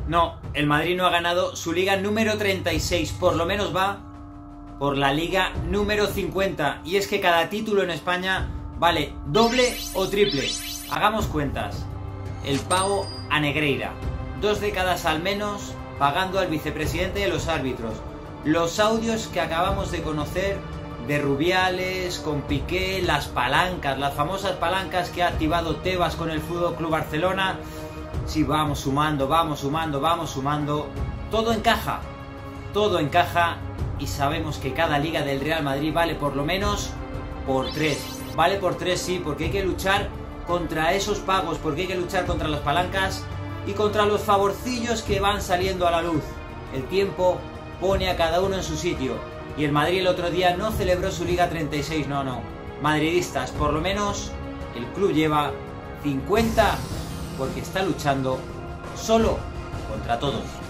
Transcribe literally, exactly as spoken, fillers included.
No, el Madrid no ha ganado su liga número treinta y seis, por lo menos va por la liga número cincuenta. Y es que cada título en España vale doble o triple. Hagamos cuentas. El pago a Negreira, dos décadas al menos pagando al vicepresidente de los árbitros. Los audios que acabamos de conocer de Rubiales, con Piqué, las palancas, las famosas palancas que ha activado Tebas con el F C Barcelona. Sí, vamos sumando, vamos sumando, vamos sumando. Todo encaja, todo encaja y sabemos que cada liga del Real Madrid vale por lo menos por tres. Vale por tres, sí, porque hay que luchar contra esos pagos, porque hay que luchar contra las palancas y contra los favorcillos que van saliendo a la luz. El tiempo pone a cada uno en su sitio y el Madrid el otro día no celebró su liga treinta y seis, no, no. Madridistas, por lo menos el club lleva cincuenta porque está luchando solo contra todos.